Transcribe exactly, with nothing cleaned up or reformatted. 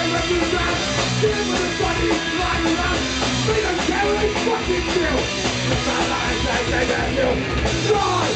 represent. Give me the funny line around. We don't care what they fucking do. The bad lies they say they're new. God!